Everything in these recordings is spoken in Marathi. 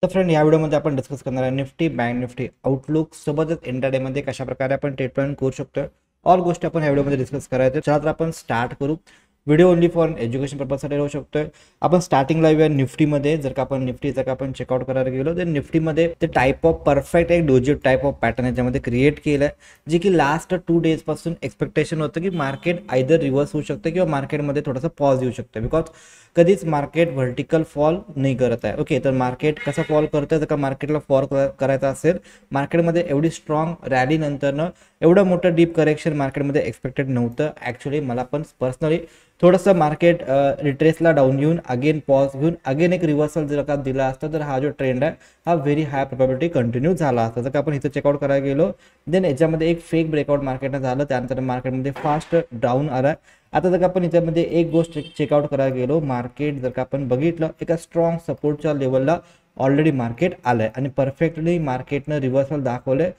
तर फ्रेंड, या व्हिडिओमध्ये आपण डिस्कस करणार आहे निफ्टी, बँक निफ्टी आउटलुक सोबतच इंट्राडे मध्ये कशा प्रकारे आपण ट्रेड प्लॅन करू शकतो. ऑल गोष्टी आपण या व्हिडिओमध्ये डिस्कस करायचं. चला तर आपण स्टार्ट करू. व्हिडिओ ओनली फॉर एज्युकेशन पर्पजसाठी राहू शकतोय. आपण स्टार्टिंगला येऊया निफ्टीमध्ये. जर का आपण चेकआउट करायला गेलो तर निफ्टीमध्ये ते टाईप ऑफ परफेक्ट एक डोजी टाईप ऑफ पॅटर्न याच्यामध्ये क्रिएट केलं आहे, जे की लास्ट 2 डेज पासून एक्सपेक्टेशन होतं की मार्केट आयदर रिव्हर्स होऊ शकतं किंवा मार्केटमध्ये थोडासा पॉज येऊ शकतं. बिकॉज कधीच मार्केट व्हर्टिकल फॉल नाही करत आहे. ओके, तर मार्केट कसं फॉल करतं, जर का मार्केटला फॉल करायचा असेल, मार्केटमध्ये एवढी स्ट्रॉंग रॅली नंतरनं एवढं मोठं डीप करेक्शन मार्केटमध्ये एक्सपेक्टेड नव्हतं. ॲक्च्युली मला पण पर्सनली थोडंसं मार्केट रिट्रेसला डाऊन येऊन अगेन पॉज घेऊन अगेन एक रिव्हर्सल जर का दिला असता तर हा जो ट्रेंड आहे हा व्हेरी हाय प्रोबॅबिलिटी कंटिन्यू झाला असता. जर का आपण इथं चेकआउट करायला गेलो देन याच्यामध्ये एक फेक ब्रेकआउट मार्केटनं झालं, त्यानंतर मार्केटमध्ये फास्ट डाऊन आला. आता जर का आपण याच्यामध्ये एक गोष्ट चेकआउट करायला गेलो, मार्केट जर का आपण बघितलं एका स्ट्रॉंग सपोर्टच्या लेवलला ऑलरेडी मार्केट आलंय आणि परफेक्टली मार्केटनं रिव्हर्सल दाखवलंय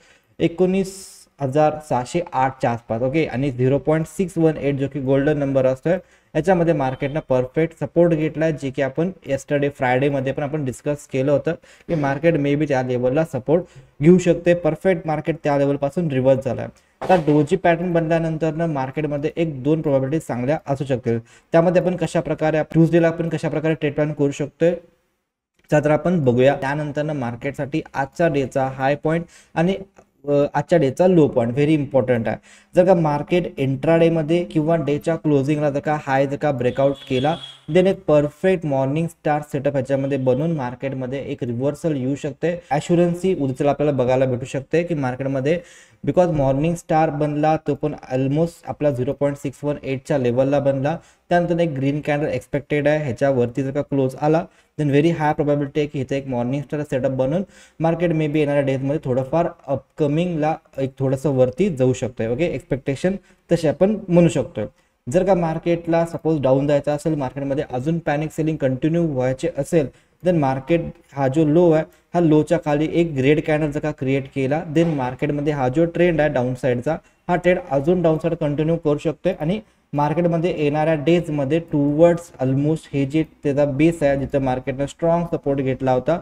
19,608च्या आसपास. ओके, आणि 0.618 जो की गोल्डन नंबर असतोय याच्यामध्ये मार्केटनं परफेक्ट सपोर्ट घेतलाय, जे की आपण येस्टरडे फ्रायडेमध्ये पण आपण डिस्कस केलं होतं की मार्केट मे बी त्या लेवलला सपोर्ट घेऊ शकते. परफेक्ट मार्केट त्या लेवलपासून रिव्हर्स झालाय. आता डोजी पॅटर्न बनल्यानंतर मार्केटमध्ये एक दोन प्रोबॅबिलिटी चांगल्या असू शकतील. त्यामध्ये आपण कशा प्रकारे ट्यूजडेला आपण कशा प्रकारे ट्रेड प्लॅन करू शकतोय तर आपण बघूया. त्यानंतर मार्केटसाठी आजचा डेचा हाय पॉईंट आणि आजच्या डेचा लो पॉईंट व्हेरी इम्पॉर्टंट आहे. जर का मार्केट इंट्राडे मध्ये किंवा डेच्या क्लोजिंगला जर का हाय जर का ब्रेकआउट केला देन एक परफेक्ट मॉर्निंग स्टार सेटअप ह्याच्यामध्ये बनून मार्केटमध्ये एक रिव्हर्सल येऊ शकते. ॲश्युरन्सी उद्याला आपल्याला बघायला भेटू शकते की मार्केटमध्ये बिकॉज मॉर्निंग स्टार बनला तो पण ऑलमोस्ट आपला 0.618च्या लेवलला बनला. त्यानंतर एक ग्रीन कॅन्डल एक्सपेक्टेड आहे, ह्याच्यावरती जर का क्लोज आला देन व्हेरी हाय प्रोबॅबिलिटी आहे की इथे एक मॉर्निंग स्टार सेटअप बनून मार्केट मे बी येणाऱ्या डेजमध्ये थोडंफार अपकमिंगला एक थोडंसं वरती जाऊ शकतोय. ओके, एक्सपेक्टेशन तसे आपण म्हणू शकतोय. जर का मार्केटला सपोज डाऊन जायचं असेल, मार्केटमध्ये अजून पॅनिक सेलिंग कंटिन्यू व्हायचे असेल देन मार्केट हा जो लो आहे हा लोच्या खाली एक रेड कॅन्डल जर का क्रिएट केला देन मार्केटमध्ये हा जो ट्रेंड आहे डाऊन साईडचा हा ट्रेंड अजून डाऊन साईड कंटिन्यू करू शकतोय आणि मार्केटमध्ये येणाऱ्या डेजमध्ये टूवर्ड्स ऑलमोस्ट हे जे त्याचा बेस आहे जिथं मार्केटनं स्ट्रॉंग सपोर्ट घेतला होता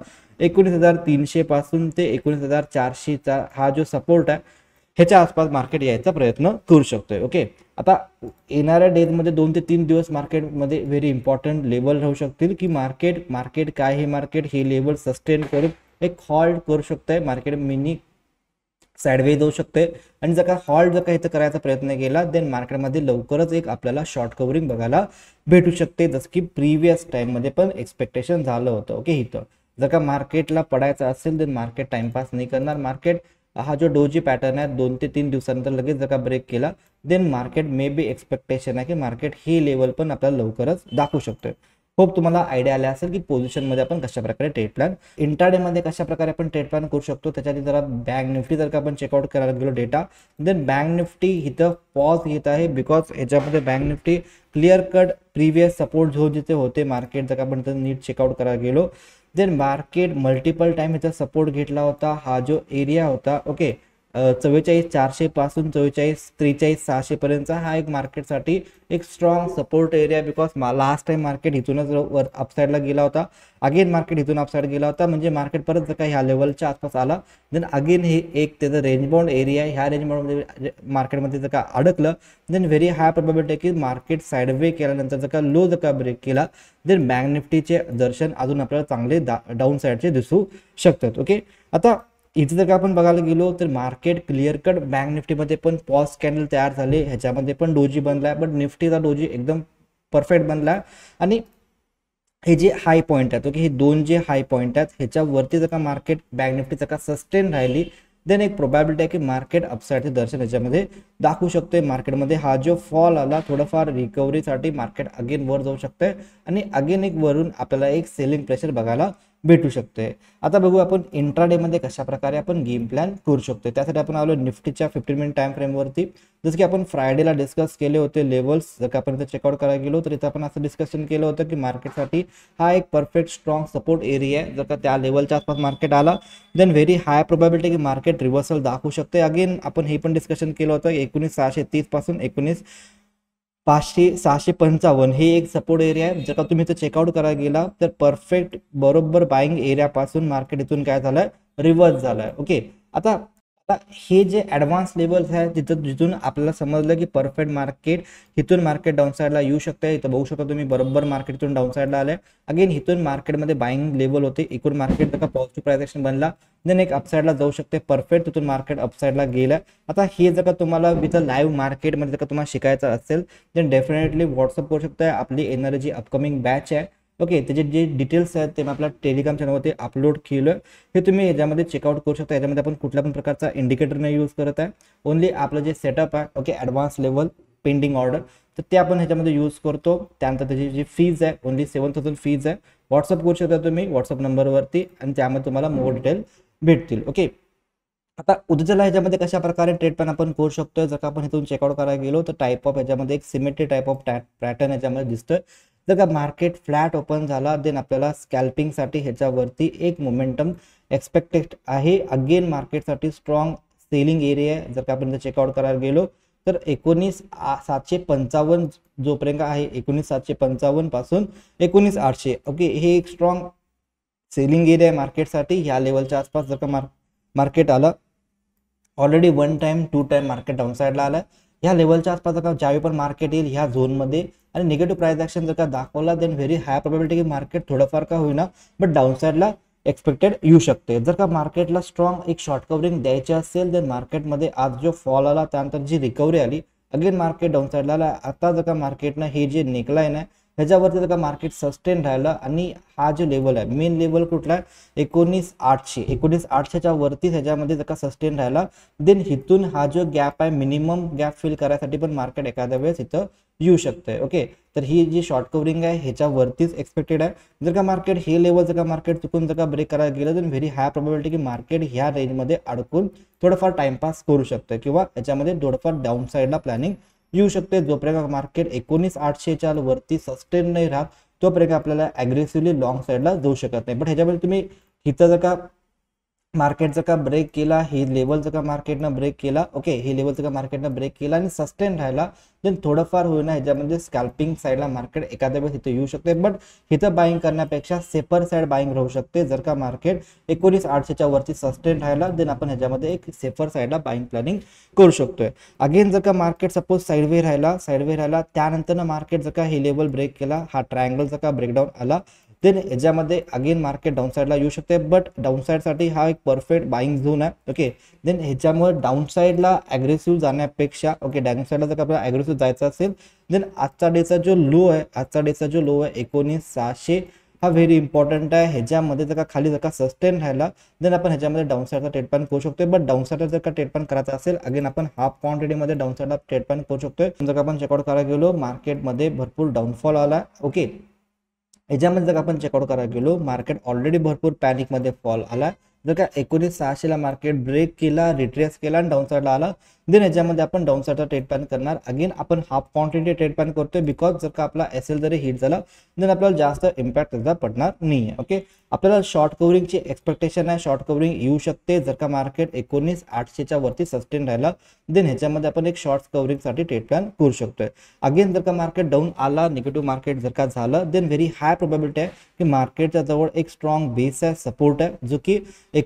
19,300 पासून ते 19,400चा हा जो सपोर्ट आहे ह्याच्या आसपास मार्केट यायचा प्रयत्न करू शकतोय. ओके, आता येणाऱ्या डेजमध्ये 2 ते 3 दिवस मार्केटमध्ये व्हेरी इम्पॉर्टंट लेवल राहू शकतील की मार्केट काय हे मार्केट हे लेवल सस्टेन करून एक हॉल्ट करू शकतंय. मार्केट मिनी साईडवे जाऊ शकते आणि जर का हॉल्ट जर का इथं करायचा प्रयत्न केला देन मार्केटमध्ये लवकरच एक आपल्याला शॉर्ट कव्हरिंग बघायला भेटू शकते, जसं की प्रिव्हियस टाइममध्ये पण एक्सपेक्टेशन झालं होतं. ओके, इथं जर का मार्केटला पडायचं असेल देन मार्केट टाइमपास नाही करणार. मार्केट हा जो डोजी पॅटर्न आहे 2 ते 3 दिवसानंतर लगेच जर का ब्रेक केला then market maybe expectation आहे की मार्केट ही लेवल पण आपल्याला लवकरच दाखवू शकतोय. होप तुम्हाला आयडिया आला असेल की पोझिशनमध्ये आपण कशा प्रकारे ट्रेड प्लॅन इंट्राडे मध्ये कशा प्रकारे आपण ट्रेड प्लॅन करू शकतो. त्याच्यात जरा बँक निफ्टी जर का आपण चेकआउट करायला गेलो डेटा देन बँक निफ्टी इथं पॉज घेत आहे बिकॉज याच्यामध्ये bank Nifty clear cut previous support zone जिथे होते मार्केट जर का आपण नीट चेकआउट करायला गेलो देन मार्केट मल्टिपल टाइम इथं सपोर्ट घेतला होता. हा जो एरिया होता ओके 44,400 पासून 43,600 पर्यंतचा हा एक मार्केटसाठी एक strong support area because last time market इथूनच वर अपसाईडला गेला होता. अगेन मार्केट इथून अपसाईड गेला होता म्हणजे मार्केट परत जर का ह्या लेवलच्या आसपास आला देन अगेन हे एक त्याचं रेंज बाउंड एरिया ह्या रेंज बाउंडमध्ये मार्केटमध्ये जर का अडकलं देन व्हेरी हाय प्रोबॅबिलिटी की मार्केट साईडवे केल्यानंतर जर का लो जर का ब्रेक केला देन बँक निफ्टीचे दर्शन अजून आपल्याला चांगले डाऊन साईडचे दिसू शकतात. ओके, आता इथे जर का आपण बघायला गेलो तर मार्केट क्लिअर कट बँक निफ्टीमध्ये पण पॉज कॅन्डल तयार झाले, ह्याच्यामध्ये पण डोजी बनलाय बट निफ्टीचा डोजी एकदम परफेक्ट बनलाय आणि हे जे हाय पॉईंट आहेत ओके हे दोन जे हाय पॉईंट आहेत ह्याच्यावरती जर का मार्केट बँक निफ्टी जर का सस्टेन राहिली देन एक प्रोबॅबिलिटी आहे की मार्केट अपसाईडचे दर्शन ह्याच्यामध्ये दाखवू शकते. मार्केटमध्ये हा जो फॉल आला थोडंफार रिकव्हरीसाठी मार्केट अगेन वर जाऊ शकते आणि अगेन एक वरून आपल्याला एक सेलिंग प्रेशर बघायला भेटू शकते. आता बघू आपण इंट्राडे मध्ये कशा प्रकारे आपण गेम प्लॅन करू शकतो. त्यासाठी आपण आलो निफ्टीच्या 15 मिनिट टाइम फ्रेमवरती. जसं की आपण फ्रायडेला डिस्कस केले होते लेवल्स, जर का आपण इथे चेकआउट करायला गेलो तर इथं आपण असं डिस्कशन केलं होतं की मार्केटसाठी हा एक परफेक्ट स्ट्रॉंग सपोर्ट एरिया आहे. जर का त्या लेवलच्या आसपास मार्केट आला देन व्हेरी हाय प्रोबॅबिलिटी की मार्केट रिव्हर्सल दाखवू शकते. अगेन आपण हे पण डिस्कशन केलं होतं 19,630 पासून 655 हे एक सपोर्ट एरिया आहे. जर का तुम्ही इथं चेकआउट करायला गेला तर परफेक्ट बरोबर बाइंग एरिया पासून मार्केट इथून काय झालंय, रिव्हर्स झालाय. ओके, आता आता हे जे ऍडव्हान्स लेवल्स आहे तिथं जिथून आपल्याला समजलं की परफेक्ट मार्केट इथून मार्केट डाऊन साईडला येऊ शकते. इथं बघू शकता तुम्ही बरोबर मार्केट इथून डाऊन साईडला आलंय. अगेन इथून मार्केटमध्ये बाइंग लेवल होते. एकूण मार्केट जर का पॉझिटिव्ह प्राइस ऍक्शन बनला देन एक अपसाईडला जाऊ शकते. परफेक्ट तिथून मार्केट अपसाईडला गेलं. आता हे जर का तुम्हाला विथ लाईव्ह मार्केटमध्ये जर का तुम्हाला शिकायचं असेल देन डेफिनेटली व्हॉट्सअप करू शकता. आपली एनर्जी अपकमिंग बॅच आहे. ओके, त्याचे जे डिटेल्स आहेत ते मी आपल्या टेलिग्राम चॅनलवरती अपलोड केलं. हे तुम्ही याच्यामध्ये चेकआउट करू शकता. याच्यामध्ये आपण कुठल्या पण प्रकारचा इंडिकेटर नाही यूज करत आहे. ओनली आपलं जे सेटअप आहे okay advance level pending order तर ते आपण ह्याच्यामध्ये यूज करतो. त्यानंतर त्याची जी फीज आहे ओनली 7,000 फीज आहे. व्हॉट्सअप करू शकता तुम्ही व्हॉट्सअप नंबरवरती आणि त्यामध्ये तुम्हाला मोर डिटेल भेटतील. ओके, आता उद्याला ह्याच्यामध्ये कशा प्रकारे ट्रेड पण आपण करू शकतो. जर का आपण इथून चेकआउट करायला गेलो तर टाईप ऑफ ह्याच्यामध्ये एक सिमेट्री टाईप ऑफ पॅटर्न ह्याच्यामध्ये दिसतोय. जर का मार्केट फ्लॅट ओपन झाला देन आपल्याला स्कॅल्पिंगसाठी ह्याच्यावरती एक मोमेंटम एक्सपेक्टेड आहे. अगेन मार्केटसाठी स्ट्रॉंग सेलिंग एरिया आहे. जर का आपण चेकआउट करायला गेलो तर 19,755 जोपर्यंत आहे 19,755 पासून 19,800 ओके हे एक स्ट्रॉंग सेलिंग एरिया आहे मार्केटसाठी. ह्या लेवलच्या आसपास जर का मार्केट आलं already 1 time 2 time market down साईडला आलं. ह्या लेवलच्या आसपास जर का ज्यावेळी पण मार्केट येईल ह्या झोनमध्ये आणि निगेटिव्ह प्राइस ऍक्शन जर का दाखवला देन व्हेरी हाय प्रोबॅबिलिटी की मार्केट थोडंफार का होईना बट डाऊन साईडला एक्सपेक्टेड येऊ शकते. जर का मार्केटला स्ट्रॉंग एक शॉर्ट कव्हरिंग द्यायची असेल देन मार्केटमध्ये आज जो फॉल आला त्यानंतर जी रिकव्हरी आली अगेन मार्केट डाऊन साईडला आला. आता जर का मार्केटनं हे जे नेकलाईन आहे ह्याच्यावरती जर का मार्केट सस्टेन राहिलं आणि हा जो लेवल आहे मेन लेवल कुठला आहे 19,800च्या वरती ह्याच्यामध्ये जर का सस्टेन राहिला देन इथून हा जो गॅप आहे मिनिमम गॅप फिल करायसाठी पण मार्केट एखाद्या वेळेस इथं येऊ शकते. ओके, तर ही जी शॉर्ट कव्हरिंग आहे ह्याच्यावरतीच एक्सपेक्टेड आहे. जर का मार्केट हे लेवल जर का मार्केट चुकून जर का ब्रेक करायला गेलं तर व्हेरी हाय प्रोबॅबिलिटी की मार्केट ह्या रेंजमध्ये अडकून थोडंफार टाइमपास करू शकतं किंवा याच्यामध्ये थोडंफार डाऊन साईडला प्लॅनिंग येऊ शकते. जोपर्यंत मार्केट 19,800च्या वरती सस्टेन नाही राहत तोपर्यंत आपल्याला अग्रेसिव्हली लॉंग साईडला जाऊ शकत नाही. बट ह्याच्यामध्ये तुम्ही इथं जर का मार्केट जर का ब्रेक केला ही लेवल जर का मार्केटनं ब्रेक केला ओके ही लेवल जर का मार्केटनं ब्रेक केला आणि सस्टेन राहिला देन थोडंफार होईना ह्याच्यामध्ये स्कॅल्पिंग साईडला मार्केट एखाद्या वेळेस इथं येऊ शकते. बट इथं बाईंग करण्यापेक्षा सेफर साईड बाईंग राहू शकते. जर का मार्केट 19,800च्या वरती सस्टेन राहिला देन आपण ह्याच्यामध्ये एक सेफर साईडला बाईंग प्लॅनिंग करू शकतोय. अगेन जर का मार्केट सपोज साईडवे राहिला त्यानंतर मार्केट जर का हे लेवल ब्रेक केला हा ट्रायंगल जर का ब्रेकडाऊन आला देन याच्यामध्ये अगेन मार्केट डाऊन साईडला येऊ शकते. बट डाऊन साईडसाठी हा एक परफेक्ट बाईंग झोन आहे. ओके, देन ह्याच्यामुळे डाऊन साईडला ॲग्रेसिव्ह जाण्यापेक्षा ओके डाऊन साईडला जर आपल्याला ॲग्रेसिव्ह जायचं असेल देन आजचा डेचा जो लो आहे 19,600 हा व्हेरी इम्पॉर्टंट आहे. ह्याच्यामध्ये जर का खाली जर का सस्टेन राहिला देन आपण ह्याच्यामध्ये डाऊन साईडचा ट्रेड प्लॅन करू शकतोय. बट डाऊन साईडला जर का ट्रेड प्लॅन करायचा असेल अगेन आपण हाफ क्वांटिटीमध्ये डाऊन साईडला ट्रेड प्लॅन करू शकतोय. जर का आपण चेकआउट करायला गेलो मार्केटमध्ये भरपूर डाऊनफॉल आला. ओके, ह्याच्यामध्ये जर आपण चेकआउट करायला गेलो मार्केट ऑलरेडी भरपूर पॅनिकमध्ये फॉल आला. जर का 19,600ला मार्केट ब्रेक केला रिट्रेस केला आणि डाऊन साईडला आला देन याच्यामध्ये आपण डाऊन साईडचा ट्रेड प्लॅन करणार. अगेन आपण हाफ क्वांटिटी ट्रेड प्लॅन करतोय बिकॉज जर का आपला एसएल जरी हिट झाला देन आपल्याला जास्त इम्पॅक्ट त्याचा पडणार नाही आहे. ओके, आपल्याला शॉर्ट कव्हरिंगची एक्सपेक्टेशन आहे. शॉर्ट कव्हरिंग येऊ शकते जर का मार्केट 19,800च्या वरती सस्टेन राहिला देन ह्याच्यामध्ये आपण एक शॉर्ट कव्हरिंगसाठी ट्रेड प्लॅन करू शकतोय. अगेन जर का मार्केट डाऊन आला निगेटिव्ह मार्केट जर का झालं देन व्हेरी हाय प्रोबॅबिलिटी आहे की मार्केटच्या जवळ एक स्ट्रॉंग बेस आहे सपोर्ट आहे जो की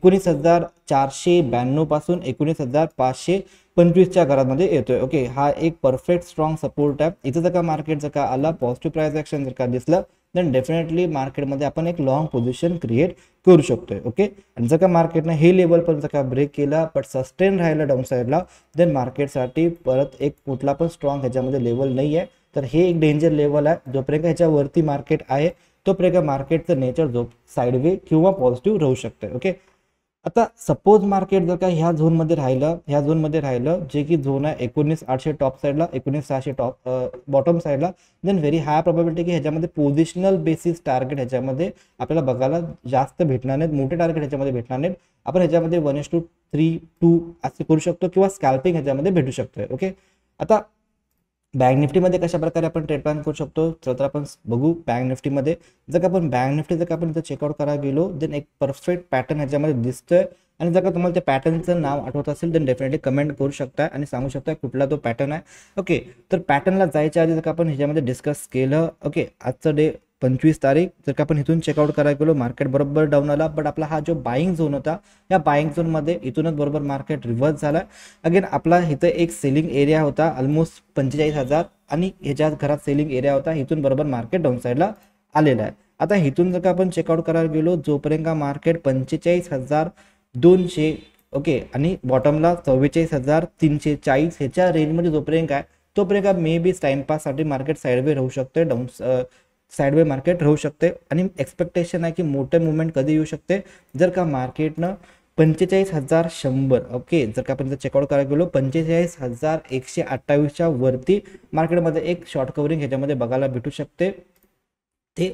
19,492 पासून 19,525च्या घरामध्ये येतोय. ओके, हा एक परफेक्ट स्ट्रॉंग सपोर्ट आहे. इथं जर का मार्केट जर का आला पॉझिटिव्ह प्राइस ऍक्शन जर का दिसलं देन डेफिनेटली मार्केटमध्ये आपण एक लॉंग पोझिशन क्रिएट करू शकतोय. ओके, आणि जर का मार्केटनं हे लेवल पण जर का ब्रेक केला बट सस्टेन राहिलं डाऊन साईडला देन मार्केटसाठी परत एक कुठला पण स्ट्रॉंग ह्याच्यामध्ये लेवल नाही आहे. तर हे एक डेंजर लेवल आहे. जोपर्यंत ह्याच्यावरती मार्केट आहे तोपर्यंत मार्केटचं नेचर जो साईडवे किंवा पॉझिटिव्ह राहू शकते. ओके, आता सपोज मार्केट जर का ह्या झोनमध्ये राहिलं जे की झोन आहे 19,800 टॉप साईडला 19,600 टॉप बॉटम साईडला देन व्हेरी हाय प्रोबॅबिलिटी की ह्याच्यामध्ये पोझिशनल बेसिस टार्गेट ह्याच्यामध्ये आपल्याला बघायला जास्त भेटणार नाहीत. मोठे टार्गेट ह्याच्यामध्ये भेटणार नाहीत. आपण ह्याच्यामध्ये 1:3 2 असे करू शकतो किंवा स्कॅल्पिंग ह्याच्यामध्ये भेटू शकतोय. ओके, आता बँक निफ्टीमध्ये कशा प्रकारे आपण ट्रेड प्लॅन करू शकतो तर आपण बघू. बँक निफ्टीमध्ये जर का आपण इथं चेकआउट करायला गेलो देन एक परफेक्ट पॅटर्न ह्याच्यामध्ये दिसतोय. आणि जर का तुम्हाला त्या पॅटर्नचं नाव आठवत असेल तर डेफिनेटली कमेंट करू शकता आणि सांगू शकता कुठला तो पॅटर्न आहे. ओके, तर पॅटर्नला जायच्या आधी जर का आपण ह्याच्यामध्ये डिस्कस केलं, ओके, आजचं डे 25 तारीख, जर का आपण इथून चेकआउट करायला गेलो मार्केट बरोबर डाऊन आला, बट आपला हा जो बाईंग झोन होता या बाईंग झोनमध्ये इथूनच बरोबर मार्केट रिव्हर्स झाला. अगेन आपला इथं एक सेलिंग एरिया होता ऑलमोस्ट 45,000 आणि ह्याच्या घरात सेलिंग एरिया होता, इथून बरोबर मार्केट डाऊन साईडला आलेला आहे. आता इथून जर का आपण चेकआउट करायला गेलो जोपर्यंत मार्केट 45,200, ओके, आणि बॉटमला 44,340 ह्याच्या रेंजमध्ये जोपर्यंत आहे तोपर्यंत मे बी टाइमपाससाठी मार्केट साईडवे राहू शकते, डाऊन साईडवे मार्केट राहू शकते. आणि एक्सपेक्टेशन आहे की मोठे मुवमेंट कधी येऊ शकते जर का मार्केटनं 45,100, ओके, जर का आपण चेकआउट करायला गेलो 45,128च्या वरती मार्केटमध्ये एक शॉर्ट कव्हरिंग ह्याच्यामध्ये बघायला भेटू शकते. ते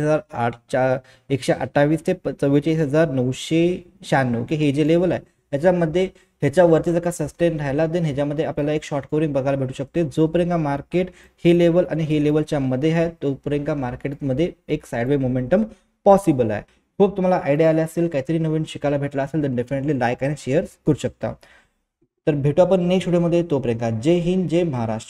45,128 ते 44,996, ओके, हे जे लेवल आहे ह्याच्यामध्ये ह्याच्यावरती जर का सस्टेन राहिला देन ह्याच्यामध्ये आपल्याला एक शॉर्ट कव्हरिंग बघायला भेटू शकते. जोपर्यंत मार्केट हे लेवल आणि हे लेवलच्या मध्ये आहे तोपर्यंत मार्केटमध्ये एक साईडवे मोमेंटम पॉसिबल आहे. होप तुम्हाला आयडिया आले असेल, काहीतरी नवीन शिकायला भेटला असेल तर डेफिनेटली लाईक आणि शेअर करू शकता. तर भेटू आपण नेक्स्ट व्हिडिओमध्ये, तोपर्यंत जय हिंद, जय महाराष्ट्र.